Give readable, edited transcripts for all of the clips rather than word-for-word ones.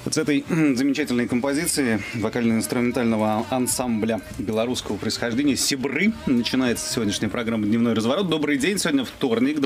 Вот с этой замечательной композиции вокально-инструментального ансамбля белорусского происхождения «Сибры» начинается сегодняшняя программа «Дневной разворот». Добрый день. Сегодня вторник,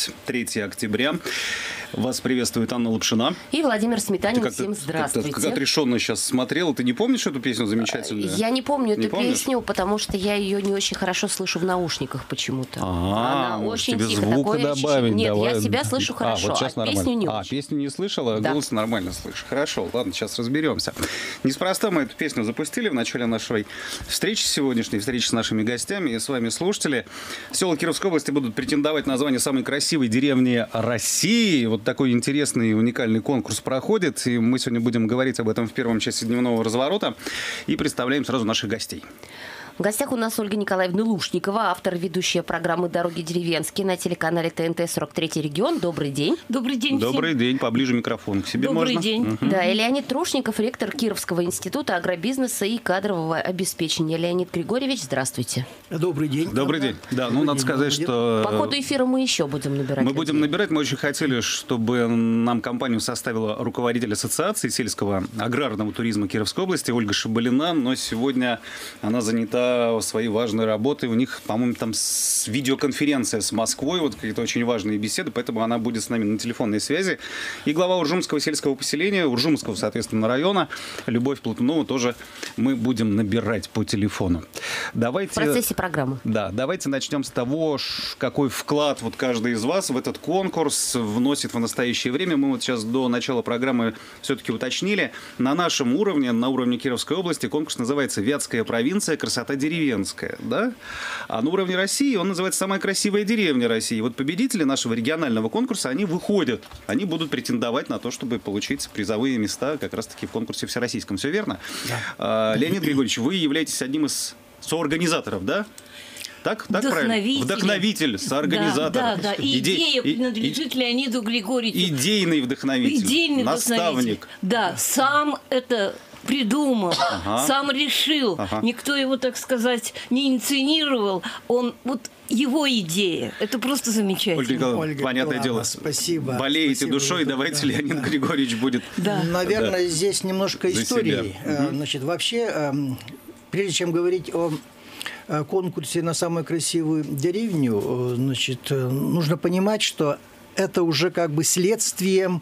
23 октября. Вас приветствует Анна Лапшина. И Владимир Сметанин. Всем здравствуйте. Как отрешенно сейчас смотрела. Ты не помнишь эту песню замечательную? Я не помню эту песню, потому что я ее не очень хорошо слышу в наушниках почему-то. Она очень тебе тихо. звука добавить? Нет, давай. я себя слышу хорошо, вот сейчас песню не очень. Песню не слышала, да. Голос нормально слышишь. Хорошо, ладно, сейчас разберемся. Неспроста мы эту песню запустили в начале нашей встречи сегодняшней, встречи с нашими гостями и с вами, слушатели. Села Кировской области будут претендовать на звание самой красивой деревни России. Вот такой интересный и уникальный конкурс проходит, и мы сегодня будем говорить об этом в первом часе дневного разворота и представляем сразу наших гостей. В гостях у нас Ольга Николаевна Лушникова, автор, ведущая программы «Дороги деревенские» на телеканале ТНТ «43-й регион». Добрый день. Добрый день всем. Добрый день. Поближе микрофон к себе Добрый можно. день. Угу. Да, и Леонид Трушников, ректор Кировского института агробизнеса и кадрового обеспечения. Леонид Григорьевич, здравствуйте. Добрый день. Добрый день. Да, ну надо сказать, что... По ходу эфира мы еще будем набирать. Мы будем набирать. Мы очень хотели, чтобы нам компанию составила руководитель Ассоциации сельского аграрного туризма Кировской области Ольга Шабалина, но сегодня она занята своей важной работой. У них, по-моему, там видеоконференция с Москвой, вот какие-то очень важные беседы, поэтому она будет с нами на телефонной связи. И глава Уржумского сельского поселения, Уржумского, соответственно, района, Любовь Платунова, тоже мы будем набирать по телефону. Давайте, в процессе программы. Да, давайте начнем с того, какой вклад вот каждый из вас в этот конкурс вносит в настоящее время. Мы вот сейчас до начала программы все-таки уточнили. На нашем уровне, на уровне Кировской области, конкурс называется «Вятская провинция. Красота деревенская». Да? А на уровне России он называется «Самая красивая деревня России». Вот победители нашего регионального конкурса, они выходят, они будут претендовать на то, чтобы получить призовые места как раз-таки в конкурсе всероссийском. Все верно? Да. Леонид Григорьевич, вы являетесь одним из соорганизаторов, да? Так правильно? Вдохновитель, соорганизатор. Да. Идея принадлежит Леониду Григорьевичу. Идейный вдохновитель, наставник. Да, сам это придумал, сам решил. Никто его, так сказать, не инициировал. Он вот его идея. Это просто замечательно. Ольга, понятное дело. Спасибо. Болеете спасибо, душой, давайте Леонид Григорьевич будет. Да. Наверное, здесь немножко истории. Значит, вообще, прежде чем говорить о конкурсе на самую красивую деревню, значит, нужно понимать, что это уже как бы следствие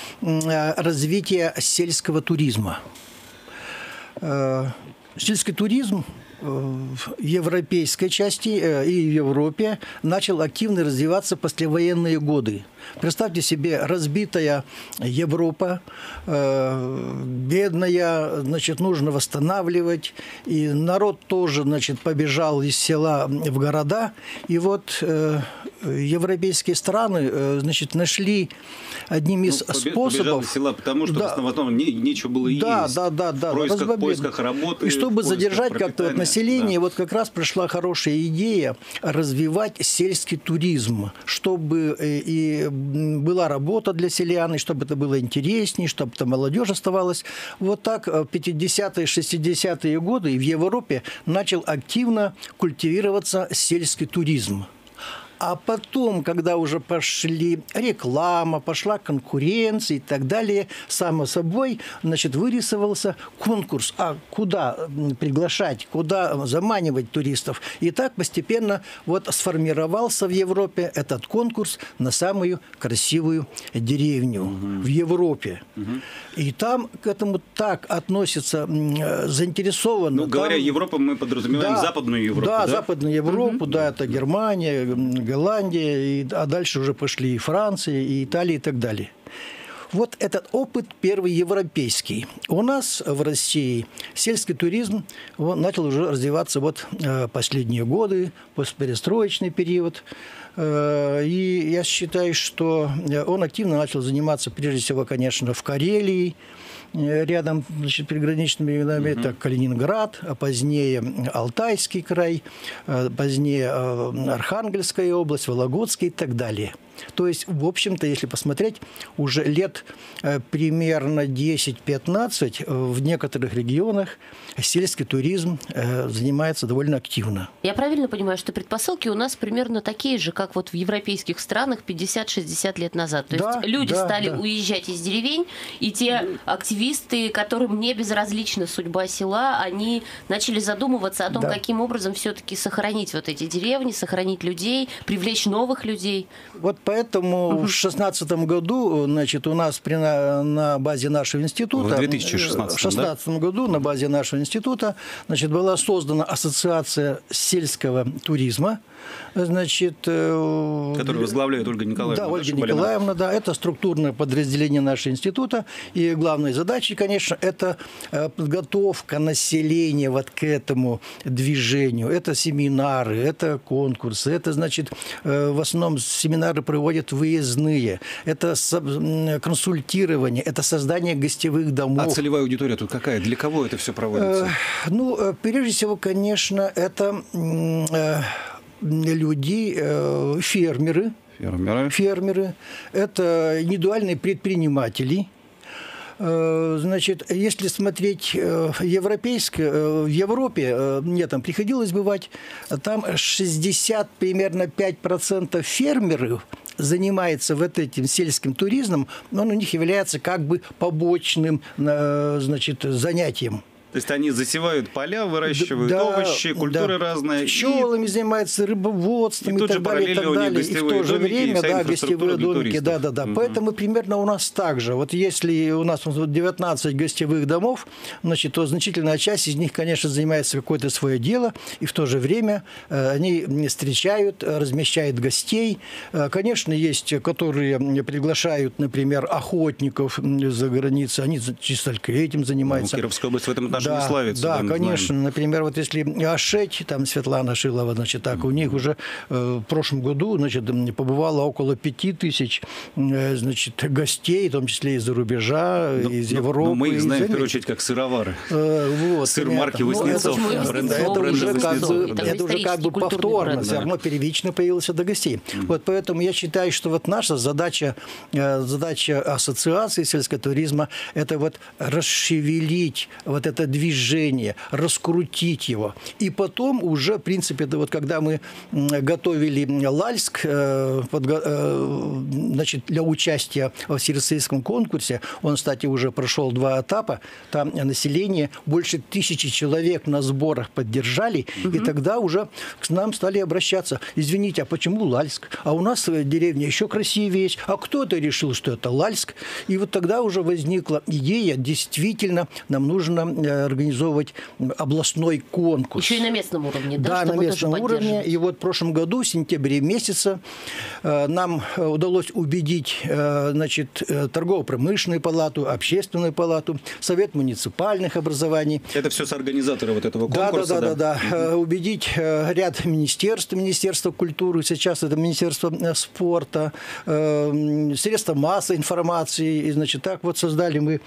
развития сельского туризма. Сельский туризм в европейской части и в Европе начал активно развиваться в послевоенные годы. Представьте себе, разбитая Европа, бедная, значит, нужно восстанавливать, и народ тоже, значит, побежал из села в города, и вот европейские страны, значит, нашли одним из способов... Побежал из села, потому что в основном нечего было есть. В поисках работы. И чтобы задержать как-то вот население, вот как раз пришла хорошая идея развивать сельский туризм, чтобы и была работа для селян, и чтобы это было интереснее, чтобы там молодежь оставалась. Вот так в 50-е, 60-е годы в Европе начал активно культивироваться сельский туризм. А потом, когда уже пошли реклама, пошла конкуренция и так далее, само собой, значит, вырисовался конкурс. А куда приглашать, куда заманивать туристов? И так постепенно вот сформировался в Европе этот конкурс на самую красивую деревню в Европе. И там к этому так относятся заинтересованно. Ну, говоря Европа, мы подразумеваем Западную Европу. Да, Западную Европу, да, это Германия, Голландия, а дальше уже пошли и Франция, и Италия, и так далее. Вот этот опыт первый европейский. У нас в России сельский туризм начал уже развиваться вот последние годы, постперестроечный период. И я считаю, что он активно начал заниматься, прежде всего, конечно, в Карелии, рядом, значит, приграничными регионами, это Калининград, а позднее Алтайский край, позднее Архангельская область, Вологодский и так далее. То есть, в общем-то, если посмотреть, уже лет примерно 10-15 в некоторых регионах сельский туризм занимается довольно активно. Я правильно понимаю, что предпосылки у нас примерно такие же, как вот в европейских странах 50-60 лет назад? То есть люди стали уезжать из деревень, и те активисты, которым не безразлична судьба села, они начали задумываться о том, каким образом все-таки сохранить вот эти деревни, сохранить людей, привлечь новых людей. Вот поэтому в 2016 году, значит, у нас на базе нашего института, в 2016 году на базе нашего института, значит, была создана ассоциация сельского туризма, значит, которую возглавляет Ольга Николаевна. Да, Ольга Николаевна, да, это структурное подразделение нашего института, и главной задачей, конечно, это подготовка населения вот к этому движению. Это семинары, это конкурсы, это, значит, в основном семинары проводят выездные, это консультирование, это создание гостевых домов. А целевая аудитория тут какая? Для кого это все проводится? Ну, прежде всего, конечно, это люди, фермеры, это индивидуальные предприниматели. Значит, если смотреть в Европе, мне там приходилось бывать, там 60 примерно 5% фермеров занимается вот этим сельским туризмом, но он у них является как бы побочным, значит, занятием. То есть они засевают поля, выращивают овощи, культуры разные. Пчелами занимаются, рыбоводством и так далее, и так далее. И в то же время, гостевые домики, Поэтому примерно у нас так же. Вот если у нас 19 гостевых домов, значит, то значительная часть из них, конечно, занимается какое-то свое дело, и в то же время они встречают, размещают гостей. Конечно, есть, которые приглашают, например, охотников за границей, они чисто только этим занимаются. Кировская область в этом отношении славится. Да, конечно. Знаем. Например, вот если Ашеть, там Светлана Шилова, значит, так, у них уже в прошлом году, значит, побывало около 5000, значит, гостей, в том числе из-за рубежа, из Европы. Но мы их знаем, в первую очередь, как сыровары. Вот, сыр марки Воснецов. Это уже как бы повторно, все равно первично появился до гостей. Вот поэтому я считаю, что вот наша задача ассоциации сельского туризма – это вот расшевелить вот это движение, раскрутить его. И потом уже, в принципе, вот когда мы готовили Лальск значит, для участия в всероссийском конкурсе, он, кстати, уже прошел 2 этапа, там население больше 1000 человек на сборах поддержали, и тогда уже к нам стали обращаться. Извините, а почему Лальск? А у нас деревня еще красивее есть. А кто-то решил, что это Лальск. И вот тогда уже возникла идея, действительно, нам нужно организовывать областной конкурс. Еще и на местном уровне, да? Да, на местном уровне. И вот в прошлом году, в сентябре месяце, нам удалось убедить, значит, торгово-промышленную палату, общественную палату, совет муниципальных образований. Это все с организаторы вот этого конкурса? Да. Убедить ряд министерств, Министерство культуры, сейчас это Министерство спорта, средства массовой информации. И, значит, так вот создали мы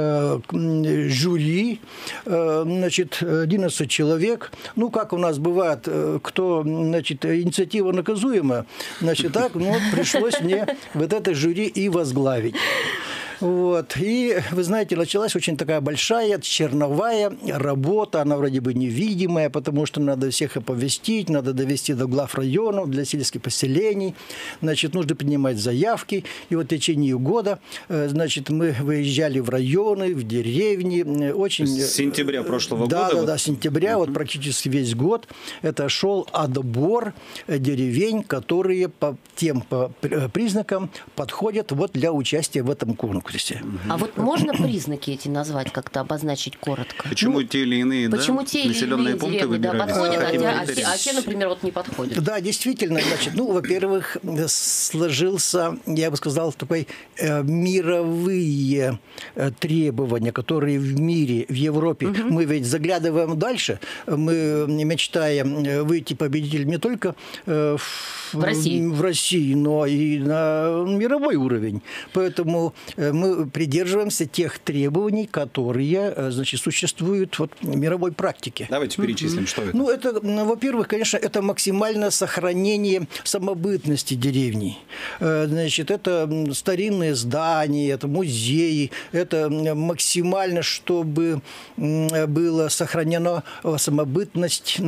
жюри, значит, 11 человек. Ну, как у нас бывает, кто, значит, инициатива наказуема, значит, так, ну, пришлось мне вот это жюри и возглавить. Вот. И, вы знаете, началась очень такая большая черновая работа, она вроде бы невидимая, потому что надо всех оповестить, надо довести до глав районов, для сельских поселений, значит, нужно принимать заявки. И вот в течение года, значит, мы выезжали в районы, в деревни. Очень... С сентября прошлого года? Да, сентября, вот практически весь год, это шел отбор деревень, которые по тем признакам подходят вот для участия в этом конкурсе. А вот можно признаки эти назвать, как-то обозначить коротко? Почему те или иные, почему те или иные деревни подходят, а те, например, вот не подходят? Да, действительно, значит, ну, во-первых, сложился, я бы сказал, такой мировые требования, которые в мире, в Европе. Мы ведь заглядываем дальше, мы мечтаем выйти победителем не только в России, но и на мировой уровень. Поэтому мы придерживаемся тех требований, которые, значит, существуют вот, в мировой практике. Давайте перечислим, что это. Ну, это, во-первых, конечно, это максимальное сохранение самобытности деревни. Значит, это старинные здания, это музеи, это максимально, чтобы была сохранена самобытность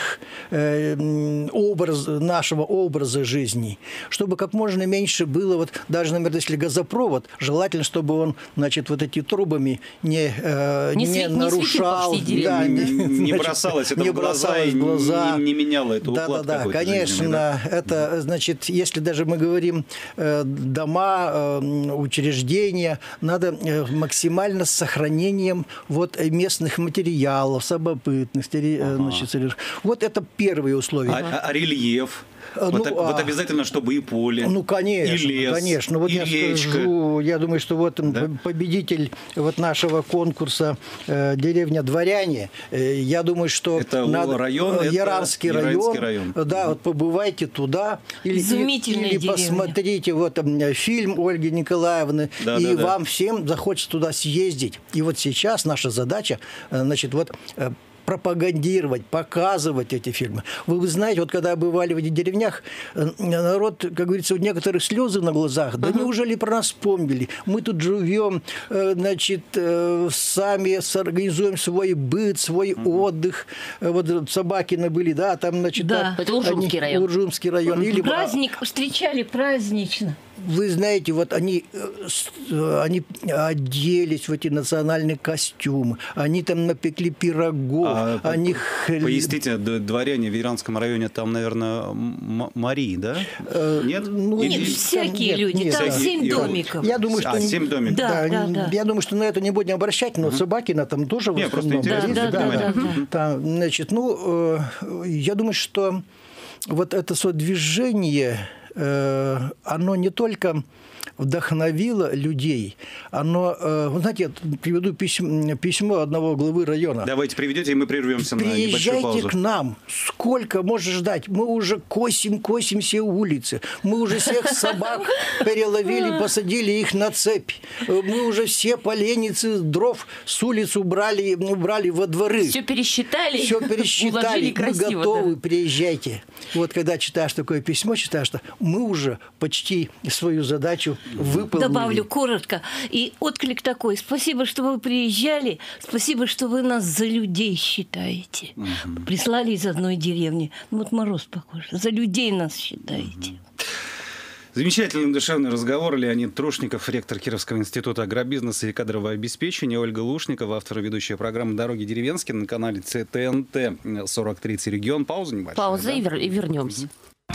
нашего образа жизни, чтобы как можно меньше было, вот даже, например, если газопровод, желательно, чтобы он, значит, вот эти трубами не нарушал, не бросалось это в глаза и не меняло эту уклад. Да, конечно, это, значит, если даже мы говорим дома, учреждения, надо максимально с сохранением вот местных материалов, самобытности, значит, вот это первые условия. А рельеф? Вот обязательно, чтобы и поле, конечно, и лес, конечно. Вот и я речка. скажу, я думаю, что вот победитель вот нашего конкурса «Деревня Дворяне», я думаю, что это район, Яранский район. Да, вот побывайте туда или посмотрите вот фильм Ольги Николаевны, вам всем захочется туда съездить. И вот сейчас наша задача, значит, вот пропагандировать, показывать эти фильмы. Вы знаете, вот когда бывали в этих деревнях, народ, как говорится, у некоторых слезы на глазах. Да неужели про нас вспомнили? Мы тут живем, значит, сами организуем свой быт, свой отдых. Вот Собакины были, да, там, значит... Да, это Уржумский район. Уржумский район. Или... Праздник встречали празднично. Вы знаете, вот они оделись в эти национальные костюмы, они там напекли пирогов, Поясните, дворяне в Яранском районе, там, наверное, Марии, да? Нет? Нет, всякие люди, там 7 домиков. Я думаю, что 7 домиков. Да. Я думаю, что на это не будем обращать, но Собакина там тоже в основном. Просто интересно. Значит, я думаю, что вот это движение, оно не только вдохновило людей, оно, вы знаете, я приведу письмо одного главы района. Давайте приведете, и мы прервемся на небольшую паузу. Приезжайте к нам, сколько можно ждать? Мы уже косим все улицы, мы уже всех собак переловили, посадили их на цепь, мы уже все поленницы дров с улиц убрали во дворы. Все пересчитали, мы готовы, приезжайте. Вот когда читаешь такое письмо, читаешь, что мы уже почти свою задачу выполнили. Добавлю коротко. И отклик такой: спасибо, что вы приезжали, спасибо, что вы нас за людей считаете. Прислали из одной деревни. Вот Мороз похож. За людей нас считаете. Замечательный душевный разговор. Леонид Трушников, ректор Кировского института агробизнеса и кадрового обеспечения, Ольга Лушникова, автор и ведущая программы «Дороги деревенские» на канале ТНТ 43-й регион. Пауза небольшая. Пауза, да? И вернемся.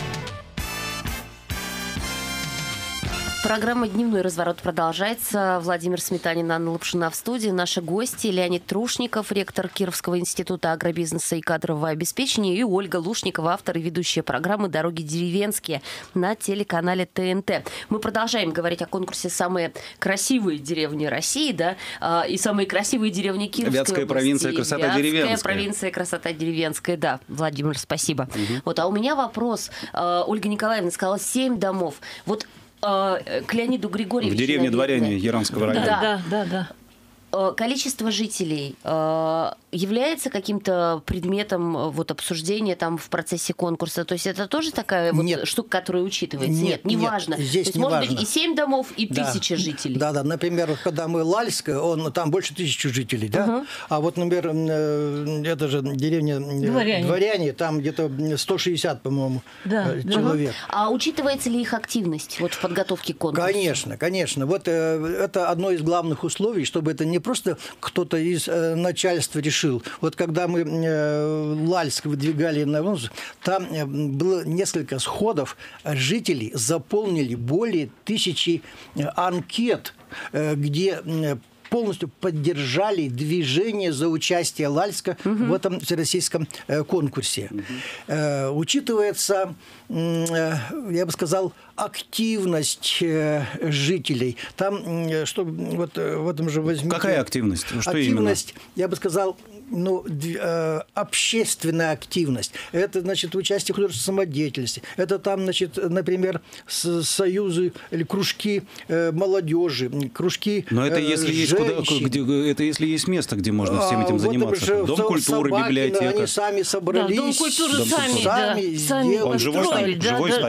Программа «Дневной разворот» продолжается. Владимир Сметанин, Анна Лапшина в студии. Наши гости: Леонид Трушников, ректор Кировского института агробизнеса и кадрового обеспечения, и Ольга Лушникова, автор и ведущая программы «Дороги деревенские» на телеканале ТНТ. Мы продолжаем говорить о конкурсе «Самые красивые деревни России», да, и самые красивые деревни Кировской Вятская области. провинция, красота деревенская. Вятская провинция, красота деревенская, да. Владимир, спасибо. Вот, а у меня вопрос. Ольга Николаевна сказала 7 домов. Вот к Леониду Григорьевичу. В деревне Дворяне Яранского района. Да. Количество жителей является каким-то предметом вот, обсуждения там, в процессе конкурса? То есть это тоже такая вот штука, которая учитывается? Нет, неважно. Здесь то есть не может важно. быть и 7 домов, и 1000 жителей. Да. Например, когда мы Лальск, там больше 1000 жителей, да? А вот, например, это же деревня Дворяне, там где-то 160, по-моему, человек. А учитывается ли их активность вот, в подготовке к конкурсу? Конечно. Вот это одно из главных условий, чтобы это не просто кто-то из начальства решил. Вот когда мы Лальск выдвигали на воздух, там было несколько сходов, жители заполнили более 1000 анкет, где полностью поддержали движение за участие Лальска в этом всероссийском конкурсе. Учитывается, я бы сказал, активность жителей. Там, что вот в этом же возьмите... Какая активность? Что активность, именно? Я бы сказал, общественная активность. Это, значит, участие в художественной самодеятельности. Это там, значит, например, союзы или кружки молодежи, кружки Но это если есть это если есть место, где можно всем этим заниматься. Дом культуры, библиотека. Они сами собрались. Дом культуры сами сделали. Он живой стоит?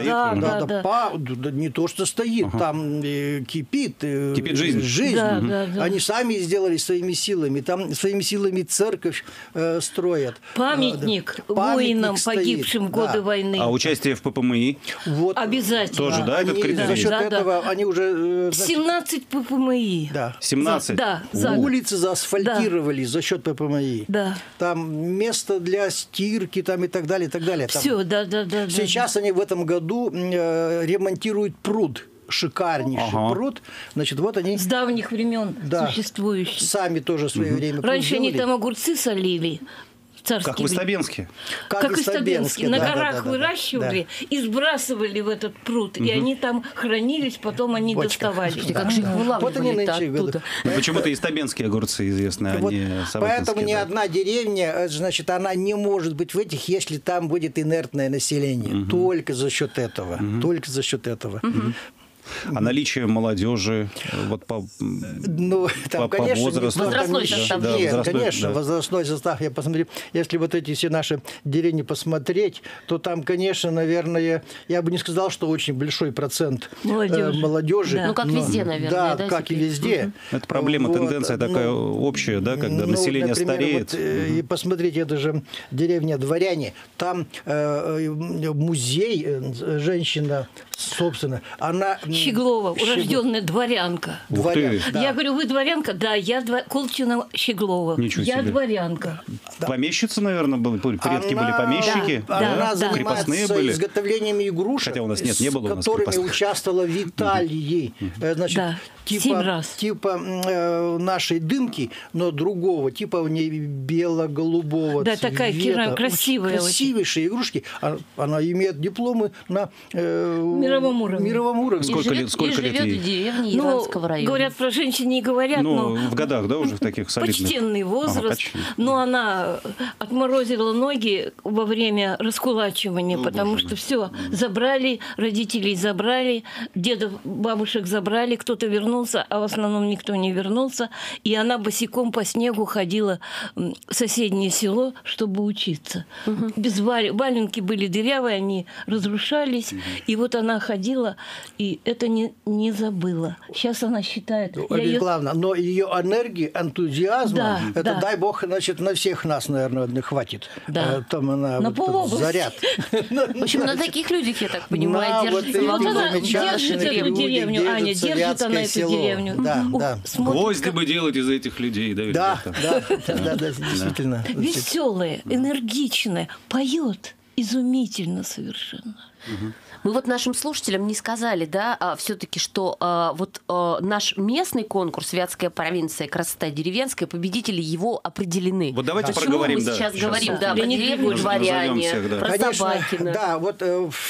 Не то, что стоит, там кипит жизнь. Они сами сделали своими силами. Там своими силами церковь строят. Памятник воинам, погибшим в годы войны. А участие в ППМИ? Обязательно. Тоже, да, этот критерий? За счет этого они уже... 17 ППМИ. Да. 17? Да. Улицы заасфальтировали за счет ППМИ. Да. Там место для стирки там, и так далее, и так далее. Там. Все, да. Сейчас они в этом году ремонтируют пруд. Шикарнейший пруд. Значит, вот они... С давних времен существующий. Сами тоже в свое время Раньше они там огурцы солили. Как в Истабенске. Как в Истабенске. На горах выращивали и сбрасывали в этот пруд. И они там хранились, потом они доставали. Как же их вылавливали-то оттуда. Почему-то истабенские огурцы известны, а не саватинские. Поэтому ни одна деревня, значит, она не может быть в этих, если там будет инертное население. Только за счет этого. Только за счет этого. А наличие молодежи вот по возрасту? Возрастной состав. Нет, конечно, возрастной состав. Я посмотрю, если вот эти все наши деревни посмотреть, то там, конечно, наверное, я бы не сказал, что очень большой процент молодежи. Да. Ну, как везде, наверное. Да, как и везде. Это проблема, тенденция такая общая, да, когда население стареет. И посмотрите, это же деревня Дворяне. Там музей, женщина, собственно, она... Щеглова, урожденная дворянка. Дворянка. Я говорю, вы дворянка? Да, я Колчина Щеглова. Ничего себе. Я дворянка. Помещицы, наверное, предки были помещики. Она крепостные занимается были. изготовлением игрушек, Хотя у нас не было у нас которыми крепостных. участвовала в Италии. Значит, типа нашей дымки, но другого, типа у нее бело-голубого цвета. Да, такая красивая. Красивейшие игрушки. Она имеет дипломы на мировом уровне. Сколько лет живет ей? в деревне Яранского района. Говорят, про женщин не говорят, но... в годах, да, уже в таких солидных? Почтенный возраст. Но она отморозила ноги во время раскулачивания, потому что все забрали, родителей забрали, дедов, бабушек забрали, кто-то вернулся, а в основном никто не вернулся. И она босиком по снегу ходила в соседнее село, чтобы учиться. Без валенки были дырявые, они разрушались. И вот она ходила, и это не забыла. Сейчас она считает... Главное, но ее энергии, энтузиазма, дай бог, значит, на всех нас, наверное, хватит. Да. Там она на заряд. В общем, на таких людях, я так понимаю, держится. Вот она держит эту деревню, Аня, держит она эту деревню. Да. Гвозди бы делать из этих людей. Да, действительно. Веселая, энергичная, поет изумительно совершенно. Мы вот нашим слушателям не сказали, да, все-таки, что наш местный конкурс «Вятская провинция. Красота деревенская», победители его определены. Вот давайте Почему проговорим, мы сейчас говорим, про деревню Дворяне, про Конечно, Собакина. Да, вот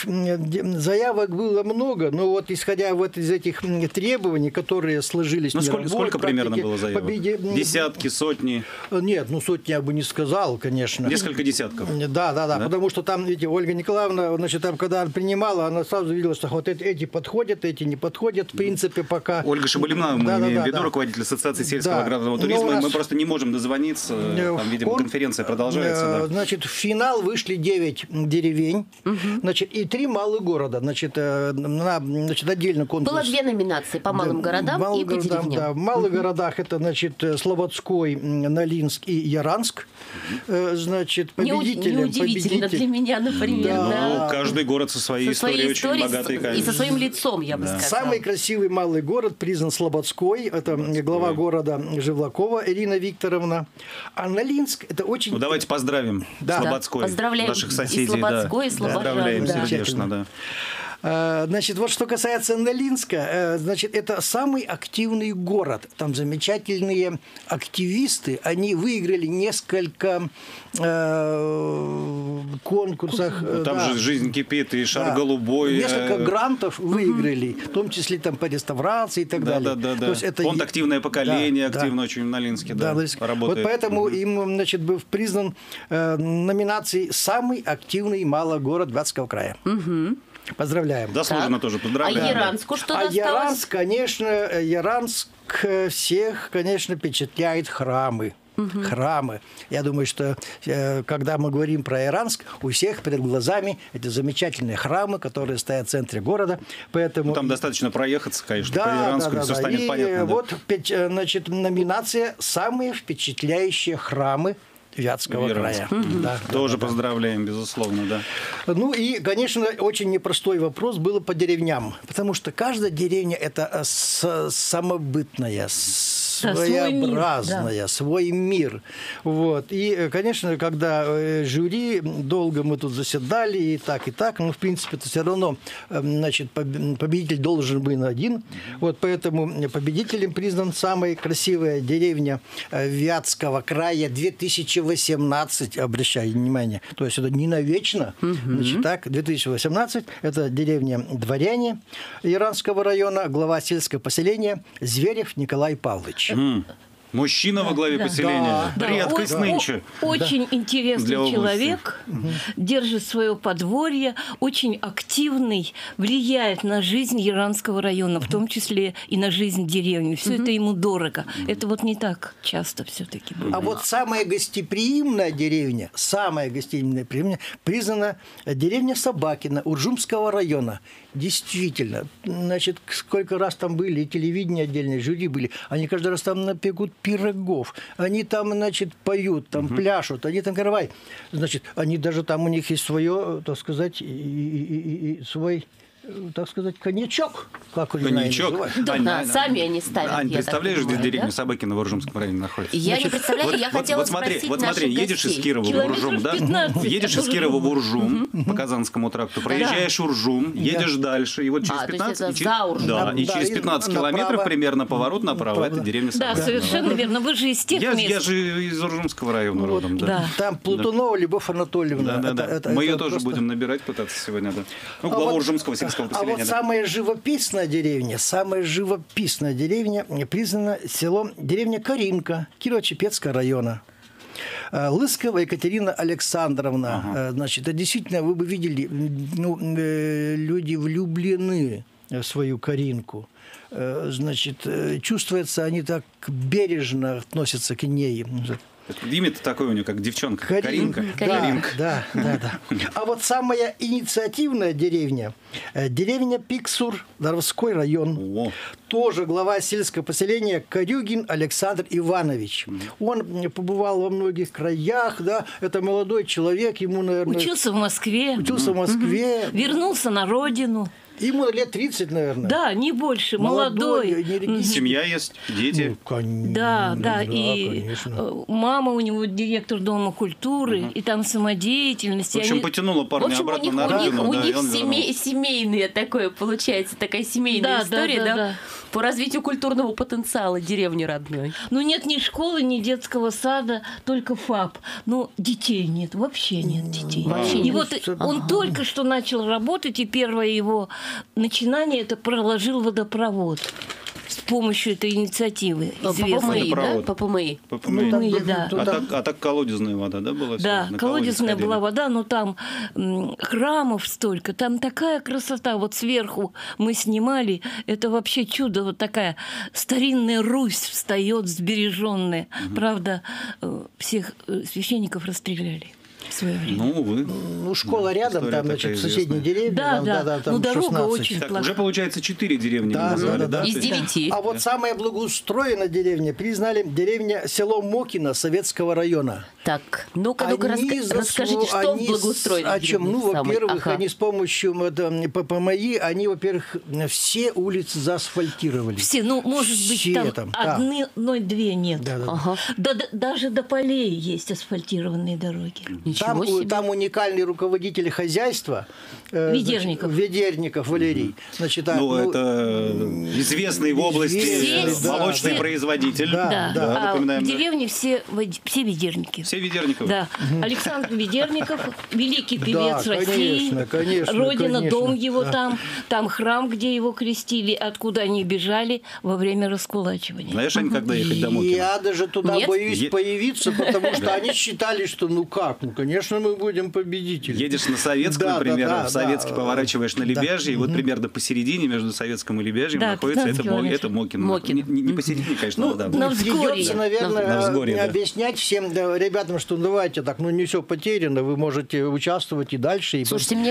заявок было много, но вот исходя вот из этих требований, которые сложились... Сколько примерно было заявок? Десятки, сотни? Нет, сотни я бы не сказал, конечно. Несколько десятков? Да, потому что там, видите, Ольга Николаевна, значит, там, когда она принимала, она сразу видела, что вот эти подходят, эти не подходят, в принципе, пока... Ольга Шабалина, мы имеем в виду, руководитель Ассоциации сельского аграрного туризма, мы просто не можем дозвониться, там, видимо, конференция продолжается. Значит, в финал вышли 9 деревень, значит, и 3 малых города, значит, отдельно конкурс. Было 2 номинации по малым городам и по деревням. Да, в малых городах это, значит, Слободской, Налинск и Яранск, значит, победителем. Неудивительно для меня, например. Да. Каждый город со своей историей очень богатый, и со своим лицом, я бы сказала. Самый красивый малый город признан Слободской. Это глава города Живлакова Ирина Викторовна. А Налинск это очень... давайте поздравим Слободской, поздравляем наших соседей. И Слободской, и Слобожан. Поздравляем сердечно, да. Значит, вот что касается Нолинска, значит, это самый активный город. Там замечательные активисты. Они выиграли несколько конкурсах. Там же «Жизнь кипит» и «Шар голубой». Несколько грантов выиграли, в том числе там по реставрации и так далее. То есть это фонд «Активное поколение», активно очень в Нолинске работает. Вот поэтому им, значит, был признан номинацией «Самый активный малый город Вятского края». Поздравляем. Заслуженно тоже поздравляем. А Яранску что досталось? Яранск, конечно, Яранск всех, конечно, впечатляет храмы. Храмы. Я думаю, что когда мы говорим про Яранск, у всех перед глазами эти замечательные храмы, которые стоят в центре города. Поэтому... Там достаточно проехаться, конечно, по Яранску, и все станет понятно. Вот, значит, номинация «Самые впечатляющие храмы Вятского края». Тоже поздравляем, безусловно, да. Ну и, конечно, очень непростой вопрос был по деревням, потому что каждая деревня – это самобытная, своеобразная, свой мир. Вот. И, конечно, когда жюри, долго мы тут заседали, и так, но, в принципе, это все равно, значит, победитель должен быть один. Вот поэтому победителем признан самая красивая деревня Вятского края 2018, обращаю внимание. То есть это не навечно. Значит, так, 2018 – это деревня Дворяне Яранского района, глава сельского поселения Зверев Николай Павлович. Мужчина во главе поселения. Редкость нынче. Очень интересный человек, держит свое подворье, очень активный, влияет на жизнь Яранского района, в том числе и на жизнь деревни. Все это ему дорого. Это вот не так часто все-таки бывает. А вот самая гостеприимная деревня признана деревня Собакина Уржумского района. Действительно. Значит, сколько раз там были, и телевидение отдельное, жюри были. Они каждый раз там напекут пирогов. Они там, значит, поют, там пляшут, они там каравай. Значит, они даже там, у них есть свое, так сказать, и свой, так сказать, коньячок. Как коньячок? Сами они ставят. Ань, представляешь, где деревня Собакина в Уржумском районе находится? Я не представляю, я хотела спросить Вот смотри, едешь из Кирова в Уржум, да? Едешь из Кирова в Уржум по Казанскому тракту, проезжаешь Уржум, едешь дальше, и вот через 15 километров примерно поворот направо, это деревня Собакина. Да, совершенно верно. Вы же из тех мест. Я же из Уржумского района родом, да. Там Платунова Любовь Анатольевна. Да. Мы ее тоже будем набирать, пытаться сегодня, да. Ну, главу Уржумского сельского поселения. А вот самая живописная деревня признана деревня Каринка Кирово-Чепецкого района. Лыскова Екатерина Александровна. Значит, это действительно, вы бы видели, люди влюблены в свою Каринку. Значит, чувствуется, они так бережно относятся к ней. Имя-то такое у нее, как девчонка. Каринка. Да. А вот самая инициативная деревня Пиксур, Даровской район. Тоже глава сельского поселения Корюгин Александр Иванович. Он побывал во многих краях, да. Это молодой человек, ему, наверное... Учился в Москве. Вернулся на родину. Ему лет 30, наверное. Да, не больше. Молодой. Семья есть, дети. Да, и конечно. Мама у него директор Дома культуры, и там самодеятельность. В общем, потянула парня обратно на родину. У них семейная такое, получается, такая семейная история, да? По развитию культурного потенциала деревни родной. Ну, нет ни школы, ни детского сада, только ФАП. Но детей нет, вообще нет детей. И вот он только что начал работать, и первое его начинание – это проложил водопровод. С помощью этой инициативы. По ПМИ. Да. А так колодезная вода, да, была? Да, колодезная была вода, но там храмов столько, там такая красота. Вот сверху мы снимали, это вообще чудо. Вот такая старинная Русь встает, сбереженная. Правда, всех священников расстреляли. В свое время. Школа рядом, там, значит, в соседней деревне. Да, там дорога очень плохая. Уже, получается, 4 деревни назвали, да? Из 9. А вот самая благоустроенная деревня признали село Мокино Советского района. Так, ну-ка, расскажите, что в благоустроенной о чем? Во-первых, они с помощью ПМИ, они, во-первых, все улицы заасфальтировали. Все, может быть, там одной-две нет. Даже до полей есть асфальтированные дороги. Там уникальный руководитель хозяйства. Ведерников Валерий. Значит, это известный в области молочный производитель. Да. В деревне все ведерники. Все Ведерниковы. Да. Александр Ведерников, великий певец России. Конечно, Родина, дом его там. Там храм, где его крестили, откуда они бежали во время раскулачивания. Знаешь, Ань, когда ехать домой? Я даже туда боюсь появиться, потому что они считали, что конечно, мы будем победителями. Едешь на Советскую, например, в Советский поворачиваешь на Лебяжье, и вот примерно посередине между Советском и Лебяжьем находится это Мокин. Не посередине, конечно, на взгорье. Придется, наверное, объяснять всем ребятам, что давайте так, не все потеряно, вы можете участвовать и дальше. Слушайте, мне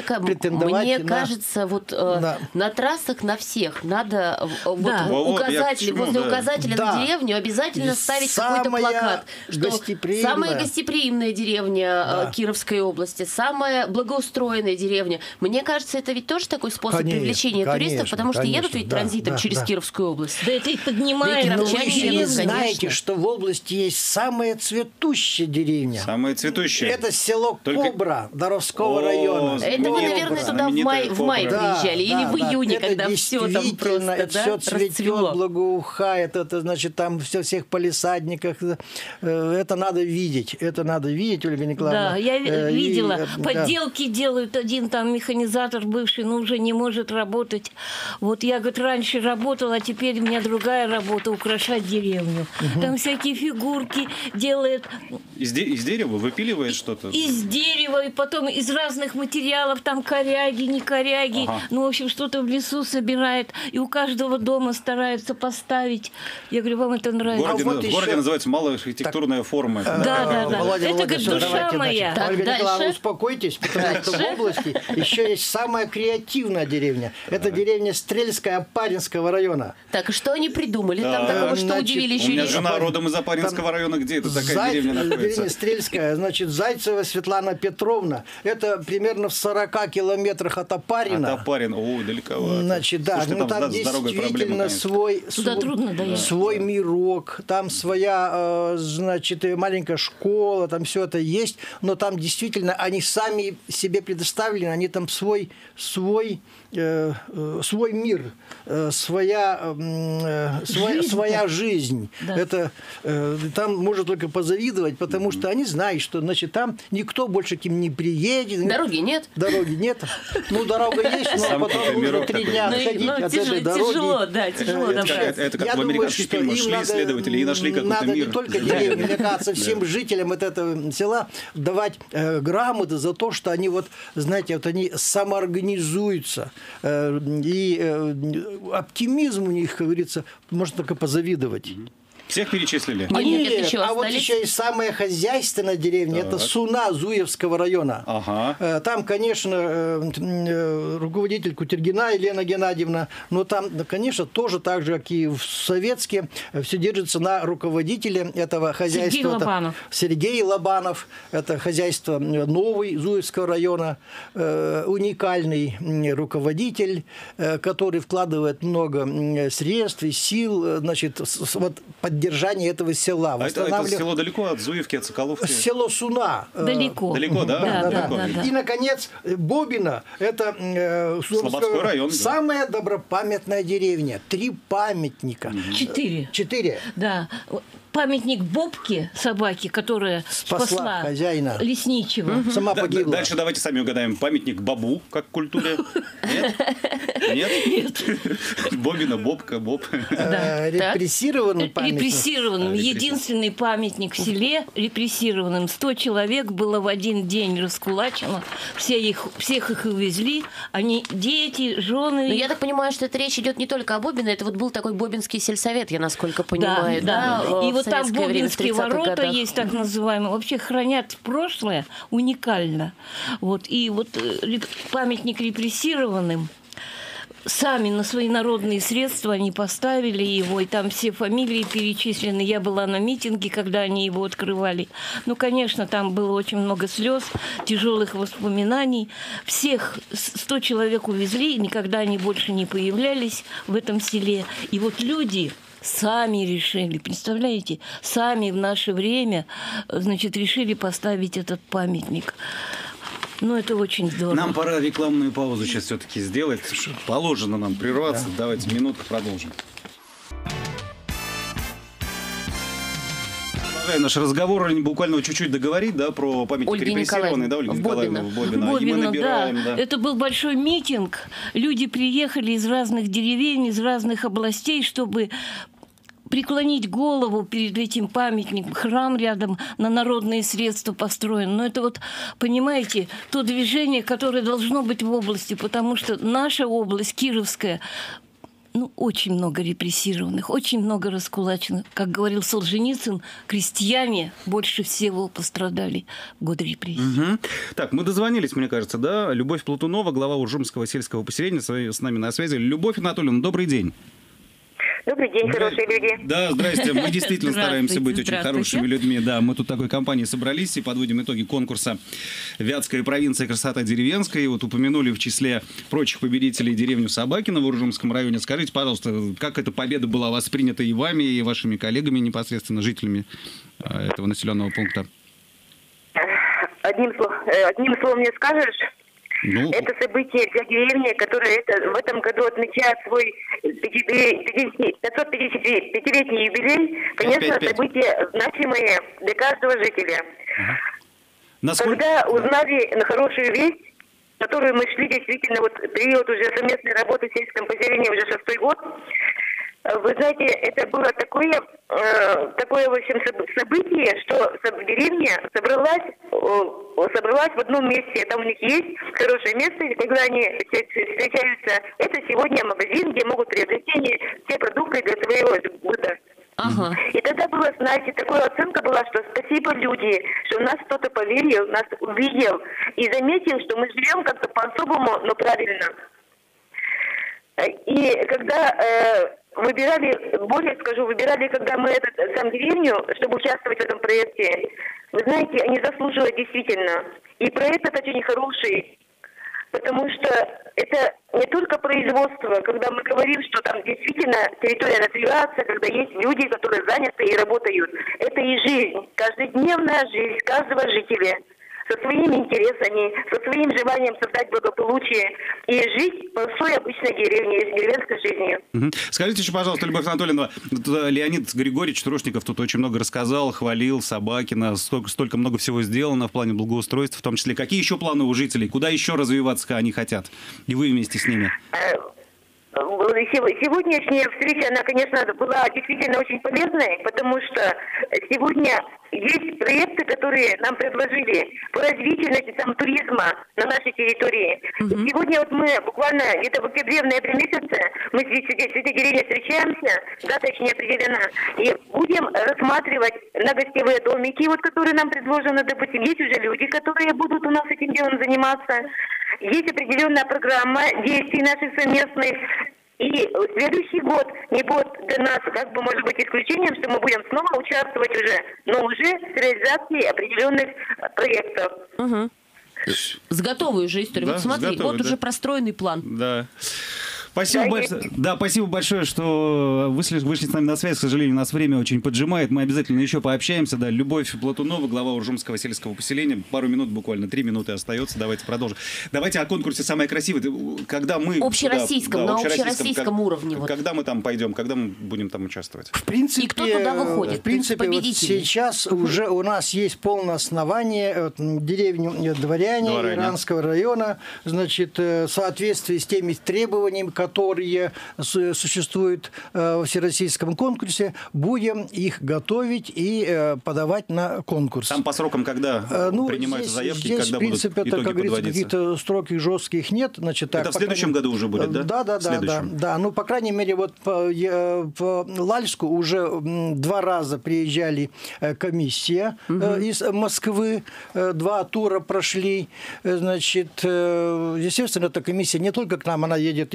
кажется, вот на трассах на всех надо указатели, возле указателя на деревню обязательно ставить какой-то плакат, что самая гостеприимная деревня Кировской области, самая благоустроенная деревня. Мне кажется, это ведь тоже такой способ привлечения туристов, потому что едут ведь транзитом через Кировскую область. Да это и поднимает. Но вы еще не знаете, что в области есть самая цветущая деревня. Самая цветущая. Это село Кобра Доровского района. Это вы, наверное, туда в мае приезжали или в июне, когда все там просто все цветет, благоухает. Это значит, там все всех палисадниках. Это надо видеть. Ольга Николаевна. Да, я видела. Подделки делают. Один там механизатор бывший, уже не может работать. Вот я, говорит, раньше работала, а теперь у меня другая работа — украшать деревню. Там всякие фигурки делает. Из дерева выпиливает что-то? Из дерева, и потом из разных материалов, там коряги, не коряги. В общем, что-то в лесу собирает. И у каждого дома стараются поставить. Я говорю, вам это нравится? В городе называется малоархитектурная форма. Да. Это, говорит, душа моя. Ольга Николаевна, успокойтесь, потому что в области еще есть самая креативная деревня. Это деревня Стрельская Апаринского района. Так, и что они придумали? Там такого, что удивили еще. У меня жена родом из Апаринского района. Где это такая деревня находится? Деревня Стрельская. Значит, Зайцева Светлана Петровна. Это примерно в 40 километрах от Апарина. От Апарина. Далековато. Значит, там действительно свой мирок. Там своя, значит, маленькая школа. Там все это есть. Но там действительно они сами себе предоставлены. Они там свой мир, своя жизнь. Это там можно только позавидовать, потому что они знают, что, значит, там никто больше к ним не приедет. Дороги нет. Дорога есть, но потом нужно 3 дня отходить от этой дороги. Тяжело добраться. Это как в американских фильмах. Шли исследователи и нашли какой-то мир. Надо не только деревне, мне кажется, всем жителям этого села давать грамоты за то, что они они самоорганизуются. И оптимизм у них, как говорится, можно только позавидовать. Всех перечислили? Нет, вот еще и самая хозяйственная деревня, это Суна Зуевского района. Там, конечно, руководитель Кутергина Елена Геннадьевна, но там, конечно, тоже так же, как и в Советске, все держится на руководителе этого хозяйства. Сергей Лобанов. Это хозяйство новый Зуевского района, уникальный руководитель, который вкладывает много средств и сил, значит, поддержание этого села. Это село далеко от Зуевки, от Соколовки? Село Суна. Далеко. Далеко, да? Да. И, наконец, Бобина. Это Слободской район. Самая добропамятная деревня. 3 памятника. 4. Да. Памятник Бобке, собаке, которая спасла хозяина лесничего. Сама погибла. Дальше давайте сами угадаем. Памятник Бабу, как в культуре. Нет? Бобина, Бобка, Боб. Репрессированный памятник. Репрессированным. Единственный памятник в селе репрессированным. 100 человек было в один день раскулачено. Всех их увезли. Они дети, жены. Но я так понимаю, что это речь идет не только о Бобине. Это был такой Бобинский сельсовет, я насколько понимаю. Да. И вот там Бобинские ворота есть, так называемые. Вообще хранят прошлое уникально. И памятник репрессированным. сами на свои народные средства они поставили его, и там все фамилии перечислены. Я была на митинге, когда они его открывали. Ну, конечно, там было очень много слез, тяжелых воспоминаний. Всех 100 человек увезли, и никогда они больше не появлялись в этом селе. И вот люди сами решили, представляете, сами в наше время, значит, решили поставить этот памятник. Ну, это очень здорово. Нам пора рекламную паузу сейчас все-таки сделать. Положено нам прерваться. Да. Давайте минутку продолжим. Наш разговор буквально чуть-чуть договорить, да, про памятник репрессированной, да, Ольга Николаевна Бобина. И мы набираем, да. Это был большой митинг. Люди приехали из разных деревень, из разных областей, чтобы преклонить голову перед этим памятником. Храм рядом на народные средства построен. Но это вот, понимаете, то движение, которое должно быть в области, потому что наша область, Кировская, ну, очень много репрессированных, очень много раскулаченных. Как говорил Солженицын, крестьяне больше всего пострадали в годы репрессий. Угу. Так, мы дозвонились, мне кажется, да? Любовь Платунова, глава Уржумского сельского поселения, с нами на связи. Любовь Анатольевна, добрый день. Добрый день, хорошие люди. Да, здрасте. Мы действительно стараемся быть очень хорошими людьми. Да, мы тут такой компанией собрались и подводим итоги конкурса «Вятская провинция. Красота деревенская». И вот упомянули в числе прочих победителей деревню Собакино в Уржумском районе. Скажите, пожалуйста, как эта победа была воспринята и вами, и вашими коллегами, непосредственно жителями этого населенного пункта? Одним словом не скажешь. Ну, это событие для деревни, которая в этом году отмечает свой 555-летний юбилей. Конечно, 5. Событие значимое для каждого жителя. Когда узнали на хорошую весть, которую мы шли действительно, вот период уже совместной работы в сельском поселении уже 6-й год, вы знаете, это было такое в общем, событие, что деревня собралась в одном месте. Там у них есть хорошее место, когда они встречаются. Это сегодня магазин, где могут приобрести все продукты для своего быта. Ага. И тогда было, знаете, такая оценка была, что спасибо, люди, что в нас кто-то поверил, нас увидел и заметил, что мы живем как-то по-особому, но правильно. И когда выбирали, когда мы сам деревню, чтобы участвовать в этом проекте, вы знаете, они заслуживают действительно. И проект этот очень хороший, потому что это не только производство, когда мы говорим, что там действительно территория развивается, когда есть люди, которые заняты и работают. Это и жизнь, каждодневная жизнь каждого жителя, со своими интересами, со своим желанием создать благополучие и жить простой обычной деревенской жизнью. Угу. Скажите еще, пожалуйста, Любовь Анатольевна, Леонид Григорьевич Трушников тут очень много рассказал, хвалил Собакино, столько много всего сделано в плане благоустройства, в том числе. Какие еще планы у жителей? Куда еще развиваться они хотят? И вы вместе с ними? Сегодняшняя встреча, она, конечно, была действительно очень полезной, потому что сегодня есть проекты, которые нам предложили по развитию туризма на нашей территории. Mm-hmm. Сегодня вот мы буквально где-то в октябре, в ноябре месяце мы с этой деревней встречаемся, дата еще не определена, и будем рассматривать на гостевые домики, вот, которые нам предложены, допустим, есть уже люди, которые будут у нас этим делом заниматься. Есть определенная программа действий наших совместных. И следующий год не будет для нас, может быть, исключением, что мы будем снова участвовать уже, но уже с реализацией определенных проектов. Угу. С готовой уже историей. Вот смотри, уже простроенный план. Да. Спасибо большое, что вышли с нами на связь. К сожалению, у нас время очень поджимает. Мы обязательно еще пообщаемся. Да, Любовь Платунова, глава Уржумского сельского поселения. Пару минут буквально, 3 минуты остается. Давайте продолжим. Давайте о конкурсе «Самое красивое». Когда мы... Общероссийском, на общероссийском уровне. Когда мы там пойдем, когда мы будем там участвовать? В принципе, и кто туда выходит? В принципе, вот сейчас уже у нас есть полное основание деревню Дворяне Иранского района, значит, в соответствии с теми требованиями, которые существуют в всероссийском конкурсе, будем их готовить и подавать на конкурс. Там по срокам, когда принимаются заявки, здесь, когда в принципе, будут итоги подводиться? Каких-то строков жестких нет. Значит, это в следующем году уже будет, да? Да. Ну, по крайней мере, вот в Лальску уже 2 раза приезжали комиссия из Москвы, 2 тура прошли. Значит, естественно, эта комиссия не только к нам, она едет и в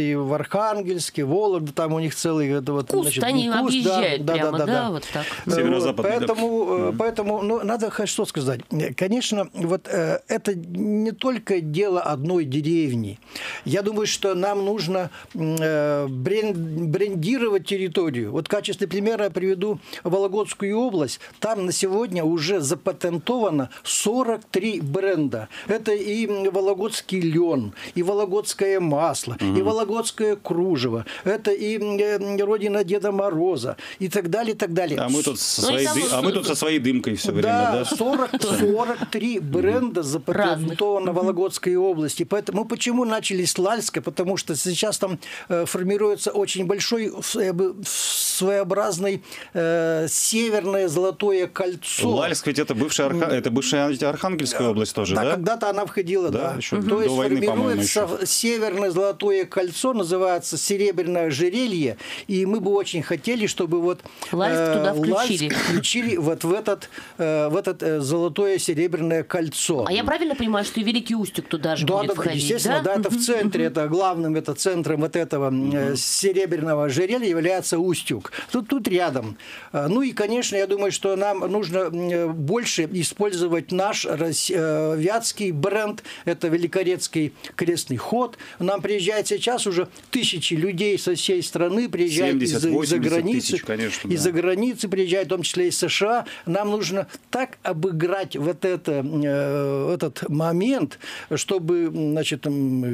Архангельске, Вологда, там у них целый вот, куст, значит, они куст, объезжают прямо, да, вот так. Поэтому ну, надо что сказать. Конечно, вот это не только дело одной деревни. Я думаю, что нам нужно брендировать территорию. Вот в качестве примера я приведу Вологодскую область. Там на сегодня уже запатентовано 43 бренда. Это и вологодский лен, и вологодское масло, и вологодское кружево. Это и родина Деда Мороза, и так далее, и так далее. А мы тут со своей дымкой все время, да? 43 бренда запатентовано в Вологодской области. Поэтому мы почему начали с Лальска? Потому что сейчас там формируется очень большой своеобразный северное золотое кольцо. Лальск ведь это бывшая Архангельская область тоже, да? Да, когда-то она входила, да. То есть формируется северное золотое кольцо, называется серебряное ожерелье, и мы бы очень хотели, чтобы вот Лальск туда включили вот в этот золотое серебряное кольцо. А я правильно понимаю, что и Великий Устюг туда же будет входить? Естественно, да, это в центре, это главным центром вот этого серебряного ожерелья является Устюг. Тут рядом. Ну и, конечно, я думаю, что нам нужно больше использовать наш вятский бренд, это Великорецкий крестный ход. Нам приезжает сейчас уже тысячи людей со всей страны, приезжают из-за границы, конечно, из-за границы приезжают, в том числе из США. Нам нужно так обыграть вот этот момент, чтобы, значит,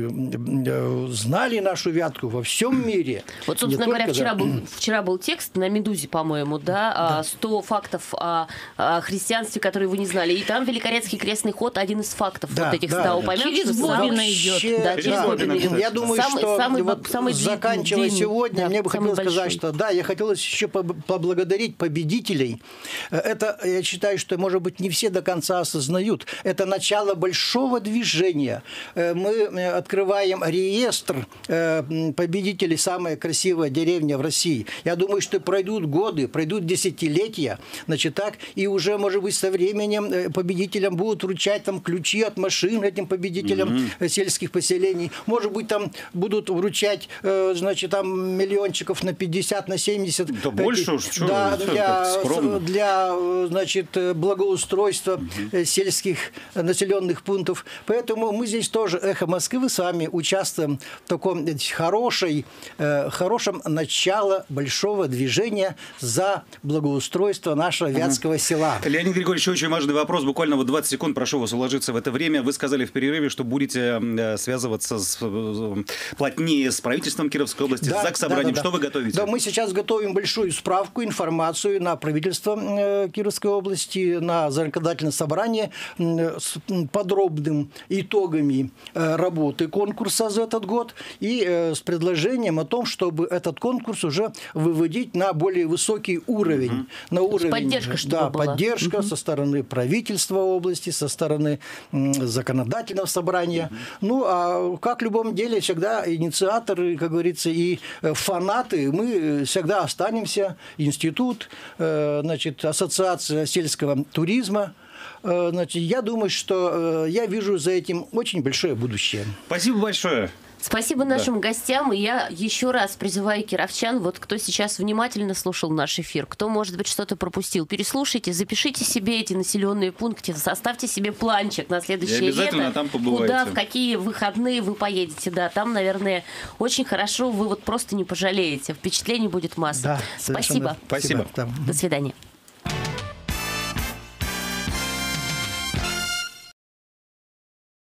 знали нашу Вятку во всем мире. Вот, собственно говоря, вчера был текст на «Медузе», по-моему, да, 100 фактов о христианстве, которые вы не знали. И там Великорецкий крестный ход один из фактов вот этих 100 упомянутых. Через Бобина идет. Да, через Бобина идет. Я думаю, что заканчивая сегодня, мне бы хотелось сказать, что да, я хотелось еще поблагодарить победителей. Это, я считаю, что, может быть, не все до конца осознают. Это начало большого движения. Мы открываем реестр победителей «Самая красивая деревня в России». Я думаю, что пройдут годы, пройдут десятилетия, значит, так, и уже, может быть, со временем победителям будут вручать там ключи от машин этим победителям сельских поселений. Может быть, там будут вручать, значит, там миллиончиков на 50, на 70. Да больше уж, что да, для, значит, благоустройства сельских населенных пунктов. Поэтому мы здесь тоже, «Эхо Москвы», с вами участвуем в таком хорошем начале большого движения за благоустройство нашего Вятского села. Леонид Григорьевич, очень важный вопрос. Буквально вот 20 секунд, прошу вас уложиться в это время. Вы сказали в перерыве, что будете связываться плотнее с правительством Кировской области, с Заксобранием. Что вы готовите? Да, мы сейчас готовим большую справку, информацию на правительство Кировской области, на законодательное собрание с подробным итогами работы конкурса за этот год и с предложением о том, чтобы этот конкурс уже выводить на более высокий уровень. На уровень, поддержка, чтобы была. Поддержка со стороны правительства области, со стороны законодательного собрания. Ну, а как в любом деле, всегда инициаторы, как говорится, и фанаты, мы всегда останемся. Институт, значит, Ассоциация сельского туризма. Значит, я думаю, что я вижу за этим очень большое будущее. Спасибо большое. Спасибо нашим гостям. И я еще раз призываю кировчан, вот кто сейчас внимательно слушал наш эфир, кто, может быть, что-то пропустил, переслушайте, запишите себе эти населенные пункты, составьте себе планчик на следующее лето. Обязательно там побывайте. Куда, в какие выходные вы поедете. Да, там, наверное, очень хорошо, вы вот просто не пожалеете. Впечатлений будет масса. Да, спасибо. Спасибо. До свидания.